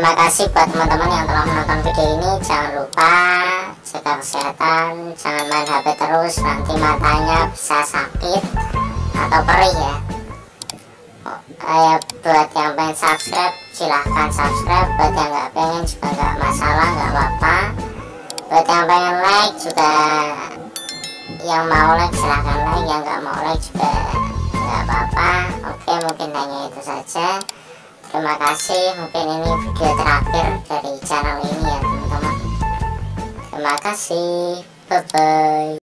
terima kasih buat teman-teman yang telah menonton video ini. Jangan lupa jaga kesehatan, jangan main HP terus, nanti matanya bisa sakit atau perih ya. Buat yang pengen subscribe silahkan subscribe, buat yang nggak pengen juga nggak masalah, nggak apa-apa. Buat yang pengen like juga, yang mau like silahkan like, yang nggak mau like juga nggak apa-apa. Oke, mungkin hanya itu saja. Terima kasih, mungkin ini video terakhir dari channel ini ya teman-teman. Terima kasih, bye bye.